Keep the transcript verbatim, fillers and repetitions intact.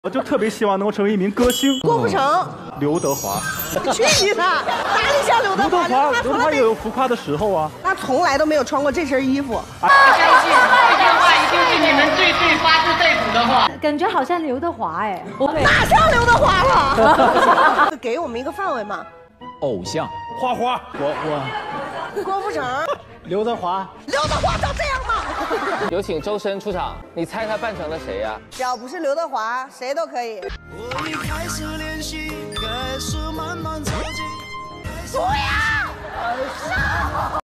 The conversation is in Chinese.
我就特别希望能够成为一名歌星。 郭富城、 刘德华。 去你的！哪里像刘德华？ 刘德华，刘德华也有浮夸的时候啊。 他从来都没有穿过这身衣服。 相信这句话一定是你们最最发自肺腑的话。 感觉好像刘德华哎， 哪像刘德华了？给我们一个范围嘛。 偶像， 花花， 我我， 郭富城、 刘德华， 刘德华长这样吗？ 有请周深出场，你猜他扮成了谁呀？ 只要不是刘德华，谁都可以。 我已开始练习，开始慢慢走近。 不要！